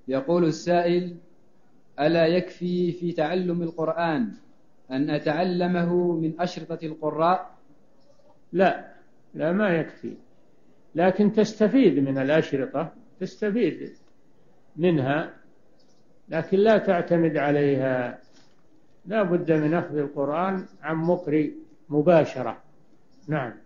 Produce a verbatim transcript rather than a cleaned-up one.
يقول السائل: ألا يكفي في تعلم القرآن أن أتعلمه من أشرطة القراء؟ لا، لا ما يكفي، لكن تستفيد من الأشرطة، تستفيد منها، لكن لا تعتمد عليها. لا بد من أخذ القرآن عن مقرئ مباشرة. نعم.